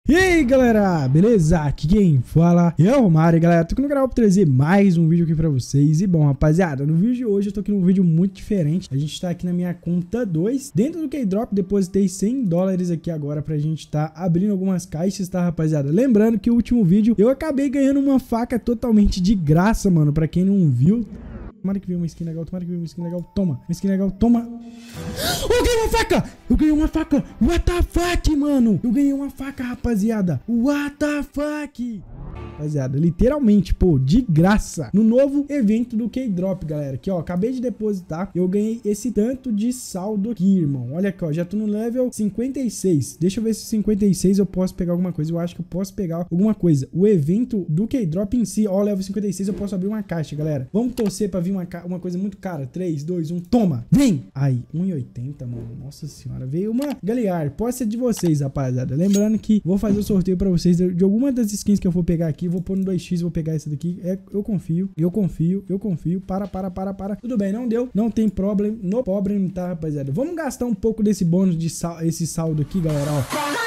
E aí galera, beleza? Aqui quem fala é o Romário, galera. Tô aqui no canal pra trazer mais um vídeo aqui pra vocês. E bom, rapaziada, no vídeo de hoje eu tô aqui num vídeo muito diferente. A gente tá aqui na minha conta 2. Dentro do Keydrop, depositei $100 aqui agora pra gente tá abrindo algumas caixas, tá, rapaziada? Lembrando que o último vídeo eu acabei ganhando uma faca totalmente de graça, mano. Pra quem não viu, tomara que veio uma skin legal, tomara que veio uma skin legal. Toma, uma skin legal, toma. Eu ganhei uma faca! Eu ganhei uma faca! What the fuck, mano? Eu ganhei uma faca, rapaziada! What the fuck? Rapaziada, literalmente, pô, de graça, no novo evento do Keydrop, galera. Aqui, ó, acabei de depositar, eu ganhei esse tanto de saldo aqui, irmão. Olha aqui, ó, já tô no level 56. Deixa eu ver se 56 eu posso pegar alguma coisa. Eu acho que eu posso pegar alguma coisa. O evento do Keydrop em si, ó, level 56, eu posso abrir uma caixa, galera. Vamos torcer pra vir uma coisa muito cara. 3, 2, 1, toma! Vem! Aí, 1,80, mano. Nossa senhora, veio uma Galear. Pode ser de vocês, rapaziada. Lembrando que vou fazer o sorteio pra vocês de alguma das skins que eu for pegar aqui. Vou pôr no 2x, vou pegar essa daqui. Eu confio. Para. Tudo bem, não deu. Não tem problema. No problema, tá, rapaziada? Vamos gastar um pouco desse bônus de esse saldo aqui, galera, ó.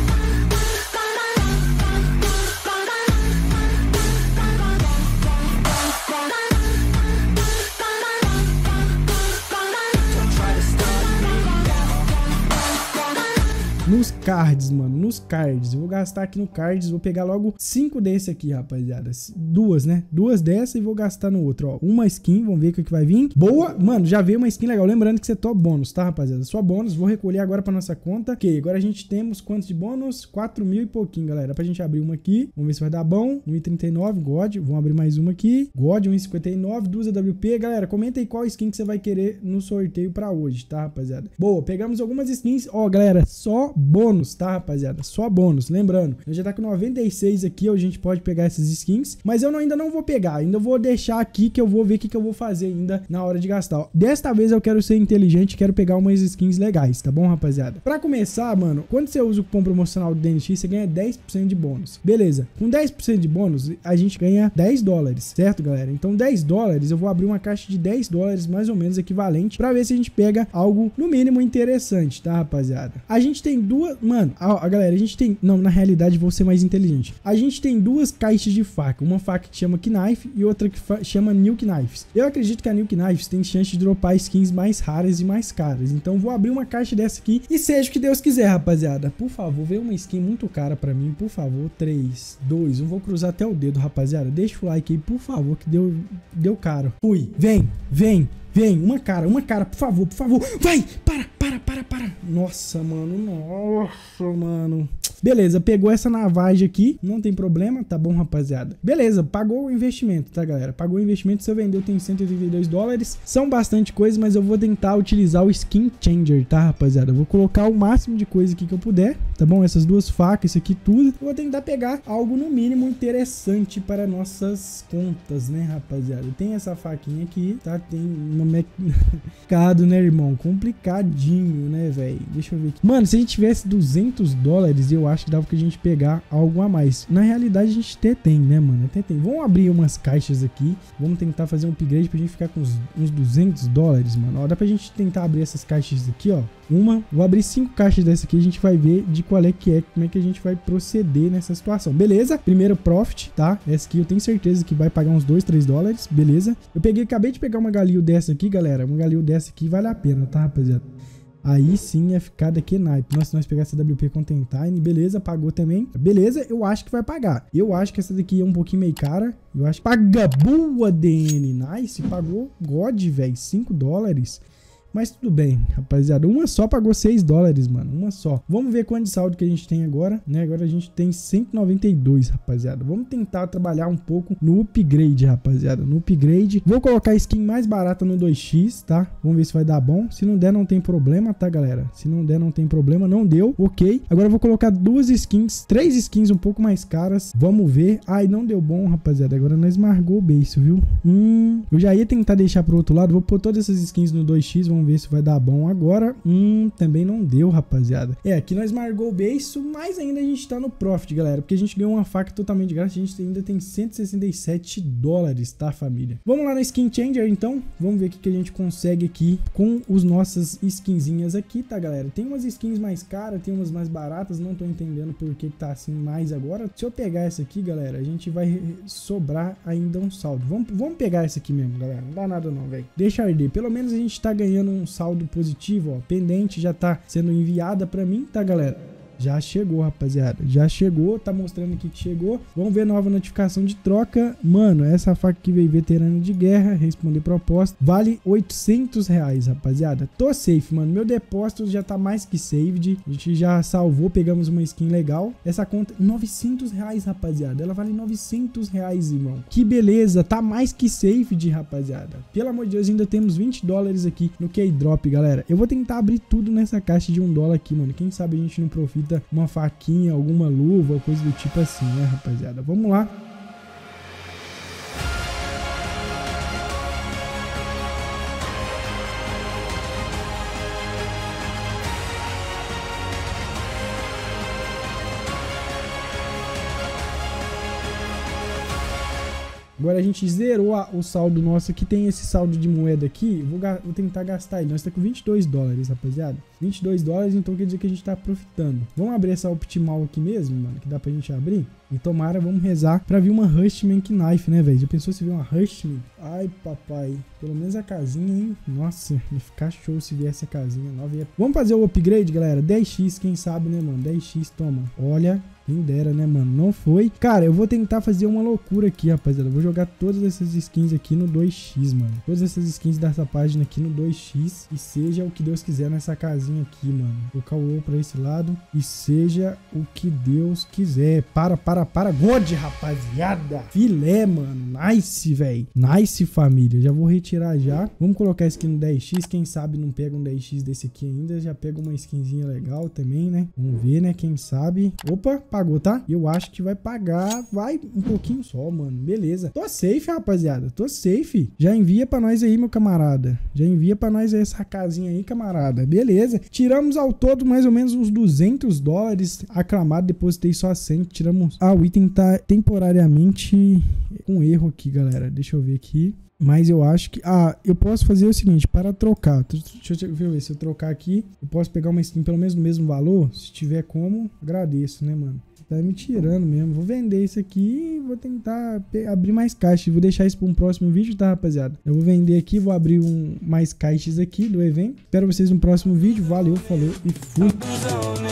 Nos cards, mano, nos cards. Eu vou gastar aqui no cards, vou pegar logo 5 desse aqui, rapaziada. Duas, né? Duas dessa e vou gastar no outro, ó. Uma skin, vamos ver o que vai vir. Boa, mano, já veio uma skin legal. Lembrando que você é top bônus, tá, rapaziada? Só bônus, vou recolher agora pra nossa conta. Ok, agora a gente temos quantos de bônus? 4.000 e pouquinho, galera. Pra gente abrir uma aqui, vamos ver se vai dar bom. 1,39, God, vamos abrir mais uma aqui. God, 1,59, 2 AWP. Galera, comenta aí qual skin que você vai querer no sorteio pra hoje, tá, rapaziada? Boa, pegamos algumas skins. Ó, galera, só bônus, tá, rapaziada? Só bônus. Lembrando, eu já tá com 96 aqui, a gente pode pegar essas skins, mas eu ainda não vou pegar, ainda vou deixar aqui que eu vou ver o que eu vou fazer ainda na hora de gastar. Ó, desta vez eu quero ser inteligente, quero pegar umas skins legais, tá bom, rapaziada? Pra começar, mano, quando você usa o cupom promocional do DNX, você ganha 10% de bônus. Beleza, com 10% de bônus, a gente ganha $10, certo, galera? Então $10, eu vou abrir uma caixa de $10 mais ou menos equivalente, pra ver se a gente pega algo no mínimo interessante, tá, rapaziada? A gente tem duas, mano, a galera, a gente tem, não, na realidade vou ser mais inteligente. A gente tem duas caixas de faca, uma faca que chama Knife e outra que chama New Knives. Eu acredito que a New Knives tem chance de dropar skins mais raras e mais caras, então vou abrir uma caixa dessa aqui e seja o que Deus quiser, rapaziada. Por favor, vê uma skin muito cara pra mim, por favor. 3, 2, 1, vou cruzar até o dedo, rapaziada. Deixa o like aí, por favor, que deu caro. Fui, vem, uma cara, por favor, vai, para. Nossa, mano. Beleza, pegou essa navagem aqui, não tem problema, tá bom, rapaziada? Beleza, pagou o investimento, tá, galera? Pagou o investimento, se eu vender eu tenho $182. São bastante coisas, mas eu vou tentar utilizar o Skin Changer, tá, rapaziada? Eu vou colocar o máximo de coisa aqui que eu puder, tá bom? Essas duas facas, isso aqui tudo. Eu vou tentar pegar algo no mínimo interessante para nossas contas, né, rapaziada? Tem essa faquinha aqui, tá? Tem uma mercado, né, irmão? Complicadinho, né, velho? Deixa eu ver aqui. Mano, se a gente tivesse $200, eu acho que dava pra gente pegar algo a mais. Na realidade, a gente até tem, né, mano? Até tem. Vamos abrir umas caixas aqui. Vamos tentar fazer um upgrade pra gente ficar com uns $200, mano. Ó, dá pra gente tentar abrir essas caixas aqui, ó. Vou abrir 5 caixas dessa aqui. A gente vai ver de qual é que é, como é que a gente vai proceder nessa situação. Beleza? Primeiro profit, tá? Essa aqui eu tenho certeza que vai pagar uns $2-3. Beleza? Acabei de pegar uma Galil dessa aqui, galera. Uma Galil dessa aqui vale a pena, tá, rapaziada? Aí sim ia ficar daqui naipe. Nossa, se nós pegar essa WP Contentine, beleza, pagou também. Beleza, eu acho que vai pagar. Eu acho que essa daqui é um pouquinho meio cara. Eu acho que paga boa, DN. Nice, pagou God, velho, $5. Mas tudo bem, rapaziada. Uma só pagou $6, mano. Uma só. Vamos ver quanto de saldo que a gente tem agora, né? Agora a gente tem 192, rapaziada. Vamos tentar trabalhar um pouco no upgrade, rapaziada. No upgrade. Vou colocar a skin mais barata no 2x, tá? Vamos ver se vai dar bom. Se não der, não tem problema, tá, galera? Se não der, não tem problema. Não deu. Ok. Agora eu vou colocar 3 skins um pouco mais caras. Vamos ver. Ai, não deu bom, rapaziada. Agora nós esmargou o beiço, viu? Eu já ia tentar deixar pro outro lado. Vou pôr todas essas skins no 2x. Vamos Vamos ver se vai dar bom agora. Também não deu, rapaziada. Aqui nós marcou o beiço, mas ainda a gente tá no profit, galera. Porque a gente ganhou uma faca totalmente de graça. A gente ainda tem 167 dólares, tá, família? Vamos lá na Skin Changer, então. Vamos ver o que a gente consegue aqui com os nossas skinzinhas aqui, tá, galera? Tem umas skins mais caras, tem umas mais baratas. Não tô entendendo por que tá assim mais agora. Se eu pegar essa aqui, galera, a gente vai sobrar ainda um saldo. Vamos pegar essa aqui mesmo, galera. Não dá nada não, velho. Deixa arder. Pelo menos a gente tá ganhando um saldo positivo, ó. Pendente já tá sendo enviada pra mim, tá, galera? Já chegou, rapaziada. Já chegou, tá mostrando aqui que chegou. Vamos ver nova notificação de troca. Mano, essa faca que veio veterano de guerra, responder proposta, vale 800 reais, rapaziada. Tô safe, mano. Meu depósito já tá mais que saved. A gente já salvou, pegamos uma skin legal. Essa conta, 900 reais, rapaziada. Ela vale 900 reais, irmão. Que beleza, tá mais que saved, rapaziada. Pelo amor de Deus, ainda temos 20 dólares aqui no Keydrop, galera. Eu vou tentar abrir tudo nessa caixa de $1 aqui, mano. Quem sabe a gente não profita uma faquinha, alguma luva, coisa do tipo assim, né, rapaziada? Vamos lá. Agora a gente zerou o saldo nosso aqui. Tem esse saldo de moeda aqui. Vou tentar gastar ele. Nós tá com 22 dólares, rapaziada. 22 dólares, então quer dizer que a gente tá profitando. Vamos abrir essa optimal aqui mesmo, mano, que dá pra gente abrir. E tomara, vamos rezar pra vir uma Rushman Knife, né, velho? Já pensou se vir uma Rushman? Ai, papai. Pelo menos a casinha, hein? Nossa, ia ficar show se viesse a casinha nova. Vamos fazer o upgrade, galera? 10x, quem sabe, né, mano? 10x, toma. Olha... Quem dera, né, mano? Não foi. Cara, eu vou tentar fazer uma loucura aqui, rapaziada. Eu vou jogar todas essas skins aqui no 2x, mano. Todas essas skins dessa página aqui no 2x. E seja o que Deus quiser nessa casinha aqui, mano. Vou colocar o pra esse lado. E seja o que Deus quiser. Para. God, rapaziada. Filé, mano. Nice, velho. Nice, família. Já vou retirar já. Vamos colocar a skin no 10x. Quem sabe não pega um 10x desse aqui ainda. Já pega uma skinzinha legal também, né? Vamos ver, né? Quem sabe. Opa, pagou, tá? Eu acho que vai pagar, vai um pouquinho só, mano. Beleza. Tô safe, rapaziada. Tô safe. Já envia pra nós aí, meu camarada. Já envia pra nós aí essa casinha aí, camarada. Beleza. Tiramos ao todo mais ou menos uns 200 dólares. Aclamado, depositei só 100. Tiramos... Ah, o item tá temporariamente com erro aqui, galera. Deixa eu ver aqui. Mas eu acho que... Ah, eu posso fazer o seguinte, para trocar. Deixa eu ver, se eu trocar aqui, eu posso pegar uma skin pelo menos no mesmo valor. Se tiver como, agradeço, né, mano? Tá me tirando mesmo. Vou vender isso aqui e vou tentar abrir mais caixas. Vou deixar isso para um próximo vídeo, tá, rapaziada? Eu vou vender aqui, vou abrir mais caixas aqui do evento. Espero vocês no próximo vídeo. Valeu, falou e fui!